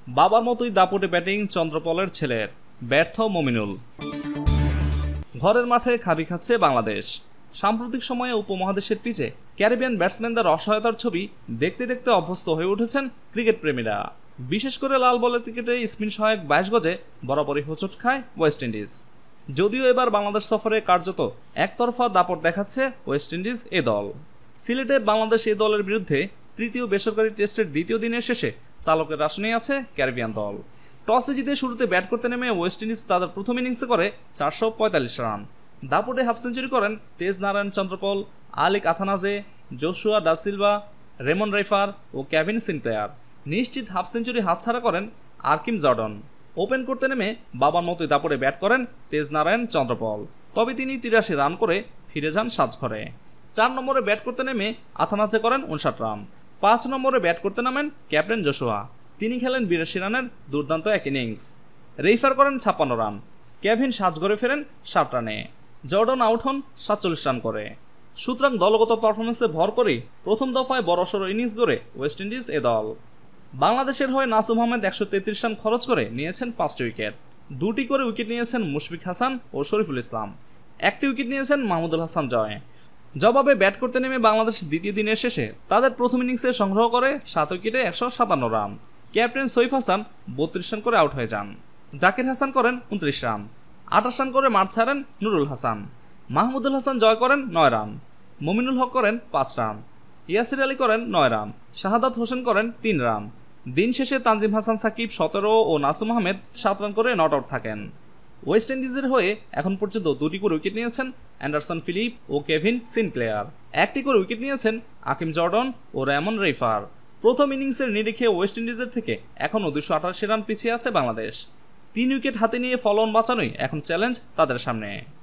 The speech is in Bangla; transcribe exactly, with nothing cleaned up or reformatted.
বাবার মতোই দাপুটে ব্যাটিং চন্দ্রপলের ছেলের, ব্যর্থ মমিনুল। ঘরের মাঠে খাবি খাচ্ছে বাংলাদেশ। সাম্প্রতিক সময়ে উপমহাদেশের পিচে ক্যারিবিয়ান ব্যাটসম্যানদের অসহায়তার ছবি দেখতে দেখতে অভ্যস্ত হয়ে উঠেছেন ক্রিকেট প্রেমীরা। বিশেষ করে লাল বলের ক্রিকেটে স্পিন সহায়ক বাইশ গজে বরাবরই হোঁচট খায় ওয়েস্ট ইন্ডিজ। যদিও এবার বাংলাদেশ সফরে কার্যত একতরফা দাপট দেখাচ্ছে ওয়েস্ট ইন্ডিজ এ দল। সিলেটে বাংলাদেশ এ দলের বিরুদ্ধে তৃতীয় বেসরকারি টেস্টের দ্বিতীয় দিনের শেষে চালকের আসনে আছে ক্যারিবিয়ান দল। টসে জিতে শুরুতে ব্যাট করতে নেমে ওয়েস্ট ইন্ডিজ তাদের প্রথম ইনিংসে করে চারশো পঁয়তাল্লিশ রান। দাপটে হাফ সেঞ্চুরি করেন Tagenarine Chanderpaul, Alick Athanaze, Joshua Da Silva, Raymon Reifer ও কেভিন সিনক্লেয়ার। নিশ্চিত হাফ সেঞ্চুরি হাতছাড়া করেন আরকিম জর্ডন। ওপেন করতে নেমে বাবার মতোই দাপটে ব্যাট করেন তেজনারায়ণ চন্দ্রপল, তবে তিনি তিরাশি রান করে ফিরে যান সাজঘরে। চার নম্বরে ব্যাট করতে নেমে আথানাজে করেন উনষাট রান। পাঁচ নম্বরে ব্যাট করতে নামেন ক্যাপ্টেন জোশুয়া, তিনি খেলেন বিরাশি রানের দুর্দান্ত এক ইনিংস। রেফার করেন ছাপ্পান্ন রান। কেভিন সাজঘরে ফেরেন ষাট রানে। জর্ডন আউট হন সাতচল্লিশ রান করে। সুতরাং দলগত পারফরমেন্সে ভর করেই প্রথম দফায় বড়সড় ইনিংস গড়ে ওয়েস্ট ইন্ডিজ এ দল। বাংলাদেশের হয়ে নাসুম আহমেদ একশো তেত্রিশ রান খরচ করে নিয়েছেন পাঁচটি উইকেট। দুটি করে উইকেট নিয়েছেন মুশফিক হাসান ও শরীফুল ইসলাম। একটি উইকেট নিয়েছেন মাহমুদুল হাসান জয়। জবাবে ব্যাট করতে নেমে বাংলাদেশ দ্বিতীয় দিনের শেষে তাদের প্রথম ইনিংসে সংগ্রহ করে সাত উইকেটে একশো সাতান্ন রান। ক্যাপ্টেন সৈফ হাসান বত্রিশ রান করে আউট হয়ে যান। জাকির হাসান করেন উনত্রিশ রান। আঠাশ রান করে মাঠ ছাড়েন নুরুল হাসান। মাহমুদুল হাসান জয় করেন নয় রান। মমিনুল হক করেন পাঁচ রান। ইয়াসির আলী করেন নয় রান। শাহাদাত হোসেন করেন তিন রান। দিন শেষে তানজিম হাসান সাকিব সতেরো ও নাসুম আহমেদ সাত রান করে নট আউট থাকেন। ওয়েস্ট ইন্ডিজের হয়ে এখন পর্যন্ত দুটি করে উইকেট নিয়েছেন অ্যান্ডারসন ফিলিপ ও কেভিন সিনক্লেয়ার। একটি করে উইকেট নিয়েছেন আকিম জর্ডন ও রেমন রেফার। প্রথম ইনিংসের নিরিখে ওয়েস্ট ইন্ডিজের থেকে এখনও দুশো আটাশি রান পিছিয়ে আছে বাংলাদেশ। তিন উইকেট হাতে নিয়ে ফলোঅন বাঁচানোই এখন চ্যালেঞ্জ তাদের সামনে।